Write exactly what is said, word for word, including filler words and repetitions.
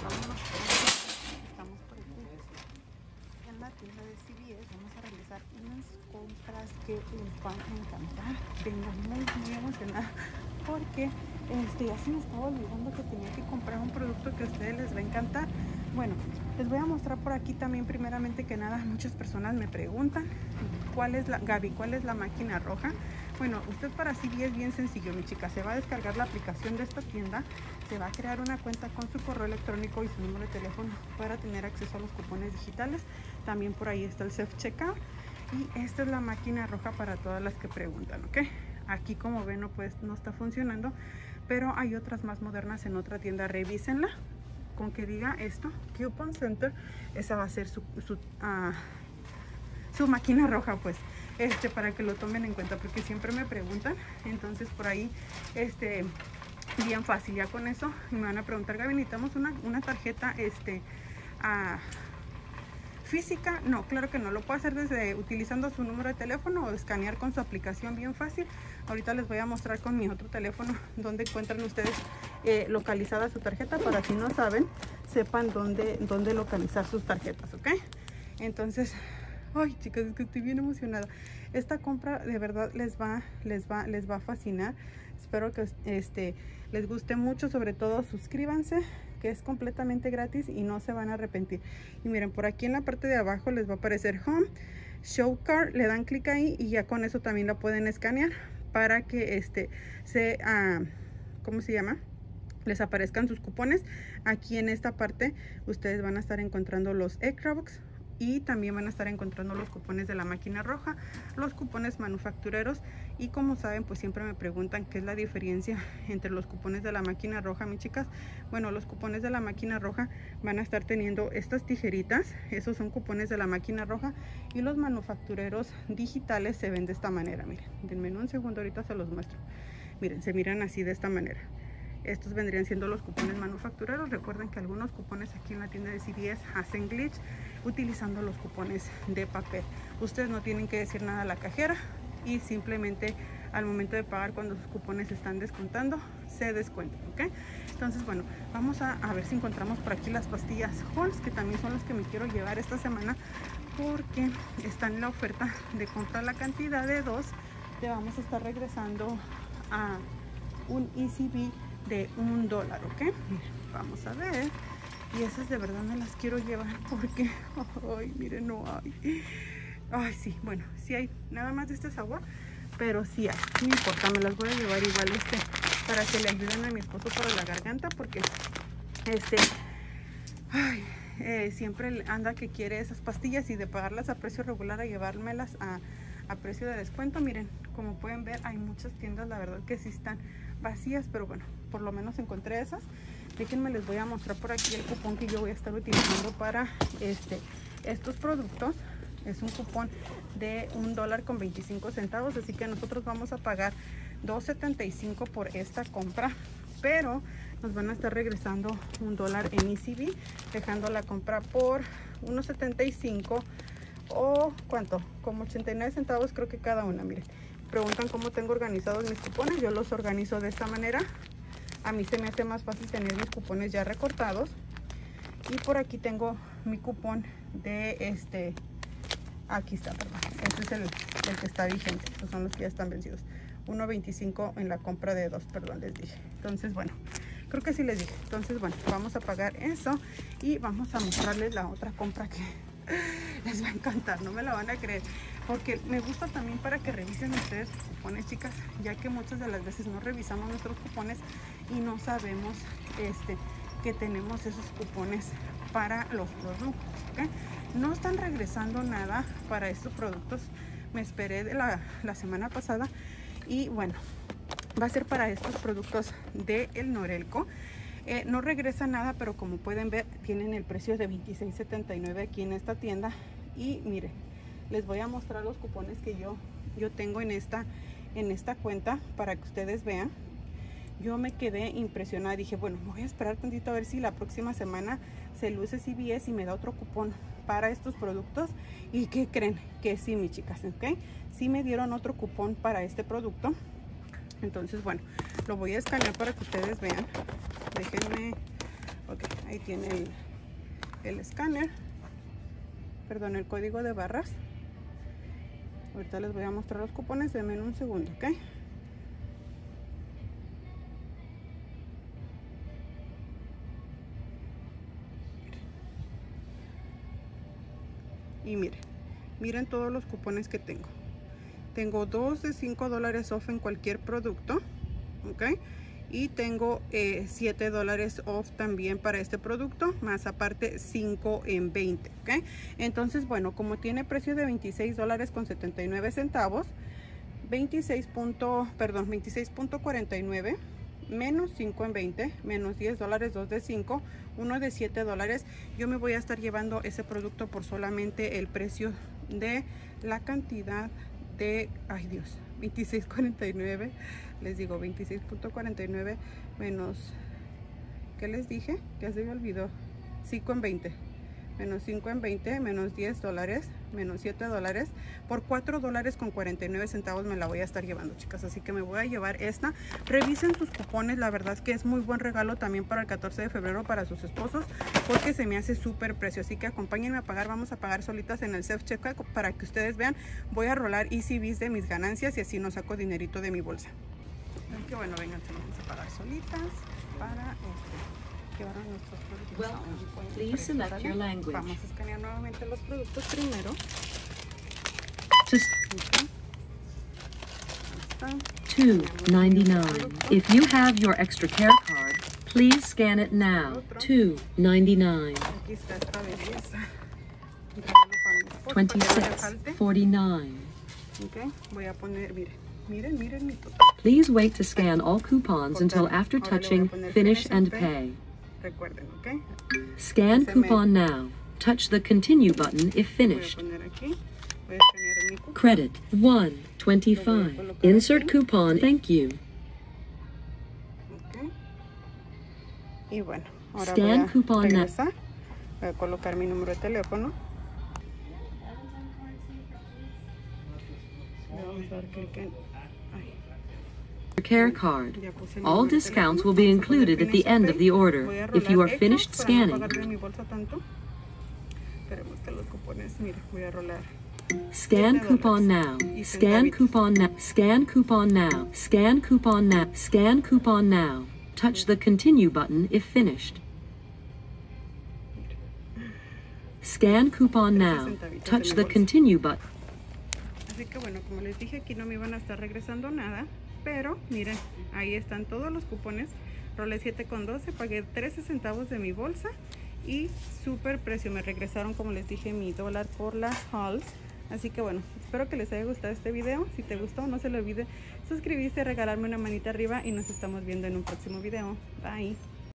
vámonos por aquí. Estamos por aquí en la tienda de C V S. Vamos a realizar unas compras que les van a encantar. Vengo muy, muy emocionada porque este, ya se me estaba olvidando que tenía que comprar un producto que a ustedes les va a encantar. Bueno, les voy a mostrar por aquí también, primeramente que nada, muchas personas me preguntan cuál es la, Gaby, ¿cuál es la máquina roja? Bueno, usted para C V S es bien sencillo, mi chica. Se va a descargar la aplicación de esta tienda, se va a crear una cuenta con su correo electrónico y su número de teléfono para tener acceso a los cupones digitales. También por ahí está el self-checkout. Y esta es la máquina roja para todas las que preguntan, ¿ok? Aquí, como ven, no, pues, no está funcionando, pero hay otras más modernas en otra tienda. Revísenla. Con que diga esto, Coupon Center, esa va a ser su, su, uh, su máquina roja, pues, este, para que lo tomen en cuenta, porque siempre me preguntan. Entonces por ahí, este, bien fácil, ya con eso me van a preguntar, Gaby, necesitamos una, una tarjeta, este, uh, física. No, claro que no, lo puedo hacer desde utilizando su número de teléfono o escanear con su aplicación, bien fácil. Ahorita les voy a mostrar con mi otro teléfono donde encuentran ustedes eh, localizada su tarjeta, para si no saben, sepan dónde, dónde localizar sus tarjetas, ¿ok? Entonces, ay, chicas, es que estoy bien emocionada. Esta compra de verdad les va, les va, les va a fascinar. Espero que este, les guste mucho. Sobre todo, suscríbanse, que es completamente gratis y no se van a arrepentir. Y miren, por aquí en la parte de abajo les va a aparecer Home, Show Card. Le dan clic ahí y ya con eso también la pueden escanear para que este se, uh, ¿cómo se llama? Les aparezcan sus cupones. Aquí en esta parte ustedes van a estar encontrando los Extra Bucks y también van a estar encontrando los cupones de la máquina roja, los cupones manufactureros. Y como saben, pues siempre me preguntan qué es la diferencia entre los cupones de la máquina roja, mis chicas. Bueno, los cupones de la máquina roja van a estar teniendo estas tijeritas, esos son cupones de la máquina roja, y los manufactureros digitales se ven de esta manera. Miren, denme un segundo, ahorita se los muestro. Miren, se miran así de esta manera. Estos vendrían siendo los cupones manufactureros. Recuerden que algunos cupones aquí en la tienda de C V S hacen glitch utilizando los cupones de papel. Ustedes no tienen que decir nada a la cajera y simplemente al momento de pagar, cuando sus cupones están descontando, se descuentan, ¿ok? Entonces, bueno, vamos a, a ver si encontramos por aquí las pastillas Halls, que también son las que me quiero llevar esta semana, porque están en la oferta de comprar la cantidad de dos. Te vamos a estar regresando a un E C B de un dólar, ¿ok? Miren, vamos a ver. Y esas de verdad me las quiero llevar porque, ay, miren, no hay. Ay, sí, bueno, sí hay. Nada más de este sabor, pero sí hay. No importa, me las voy a llevar igual, este, para que le ayuden a mi esposo para la garganta, porque este, ay, eh, siempre anda que quiere esas pastillas, y de pagarlas a precio regular a llevármelas a, a precio de descuento. Miren, como pueden ver, hay muchas tiendas, la verdad que sí están vacías, pero bueno, por lo menos encontré esas. Déjenme, les voy a mostrar por aquí el cupón que yo voy a estar utilizando para este, estos productos. Es un cupón de un dólar con veinticinco centavos, así que nosotros vamos a pagar dos setenta y cinco por esta compra, pero nos van a estar regresando un dólar en E C B, dejando la compra por uno setenta y cinco, o ¿cuánto? Como ochenta y nueve centavos creo que cada una. Miren, preguntan cómo tengo organizados mis cupones. Yo los organizo de esta manera. A mí se me hace más fácil tener mis cupones ya recortados. Y por aquí tengo mi cupón de este, aquí está, perdón, este es el, el que está vigente. Estos son los que ya están vencidos. uno veinticinco en la compra de dos, perdón, les dije. Entonces, bueno, creo que sí les dije. Entonces, bueno, vamos a pagar eso y vamos a mostrarles la otra compra que les va a encantar, no me la van a creer, porque me gusta también para que revisen ustedes sus cupones, chicas, ya que muchas de las veces no revisamos nuestros cupones y no sabemos este, que tenemos esos cupones para los productos, ¿okay? No están regresando nada para estos productos. Me esperé de la, la semana pasada y bueno, va a ser para estos productos de el Norelco. Eh, no regresa nada, pero como pueden ver, tienen el precio de veintiséis setenta y nueve aquí en esta tienda. Y miren, les voy a mostrar los cupones que yo, yo tengo en esta, en esta cuenta para que ustedes vean. Yo me quedé impresionada. Dije, bueno, me voy a esperar tantito a ver si la próxima semana se luce C V S y me da otro cupón para estos productos. ¿Y qué creen? Que sí, mis chicas, ¿ok? Sí me dieron otro cupón para este producto. Entonces, bueno, lo voy a escanear para que ustedes vean. Déjenme, ok, Ahí tiene el, el escáner, perdón, el código de barras. Ahorita les voy a mostrar los cupones, denme un segundo, ¿ok? Y miren, miren todos los cupones que tengo. Tengo dos de cinco dólares off en cualquier producto, ¿ok? Y tengo eh, siete dólares off también para este producto, más aparte cinco en veinte, ¿ok? Entonces, bueno, como tiene precio de veintiséis dólares con setenta y nueve centavos, veintiséis punto, perdón, veintiséis punto cuarenta y nueve menos cinco en veinte, menos diez dólares, dos de cinco, uno de siete dólares. Yo me voy a estar llevando ese producto por solamente el precio de la cantidad de, ay Dios, veintiséis cuarenta y nueve. Les digo veintiséis punto cuarenta y nueve menos, ¿qué les dije? Ya se me olvidó. cinco en veinte. Menos cinco en veinte, menos diez dólares, menos siete dólares. Por cuatro dólares con cuarenta y nueve centavos me la voy a estar llevando, chicas. Así que me voy a llevar esta. Revisen sus cupones. La verdad es que es muy buen regalo también para el catorce de febrero para sus esposos, porque se me hace súper precio. Así que acompáñenme a pagar. Vamos a pagar solitas en el self-checkout para que ustedes vean. Voy a rolar Easy Biz de mis ganancias y así no saco dinerito de mi bolsa. Así que bueno, vengan, vamos a pagar solitas para este, llevar a nuestros productos. Well, please select your language. Vamos a escanear nuevamente los productos primero. Just Okay. two ninety-nine. If you have your extra care card, please scan it now. two ninety-nine. Aquí está esta belleza. twenty-six forty-nine. Okay. Voy a poner, miren, miren, miren mi total. Please wait to scan all coupons until after Ahora le voy a touching poner Finish and Pay. Recuerden, ¿ok? Scan coupon now. Touch the Continue button if Voy a finished. poner aquí. Voy a escanear mi cupón. Credit one twenty-five. Insert coupon. Thank you. Okay. Y bueno, ahora Scan voy a coupon now. regresar. Voy a colocar mi número de teléfono. Le vamos a dar clic en... Ay, Care card. ya puse mi All número de discounts teléfono. will be Vamos a poner included at the Finish and end of Pay. the order Voy a if you are rolar finished extras para no scanning. pagar de mi bolsa tanto. Esperemos que los cupones, mira, voy a rolar. Scan coupon now. Scan coupon now. Scan coupon now. Scan coupon now. Scan coupon now. Touch the Continue button if finished. Scan coupon now. Touch the Continue button. Así que bueno, como les dije, aquí no me iban a estar regresando nada, pero miren, ahí están todos los cupones. Rolé siete con doce, pagué trece centavos de mi bolsa y súper precio. Me regresaron, como les dije, mi dólar por las hauls. Así que bueno, espero que les haya gustado este video. Si te gustó, no se le olvide suscribirse, regalarme una manita arriba y nos estamos viendo en un próximo video. Bye.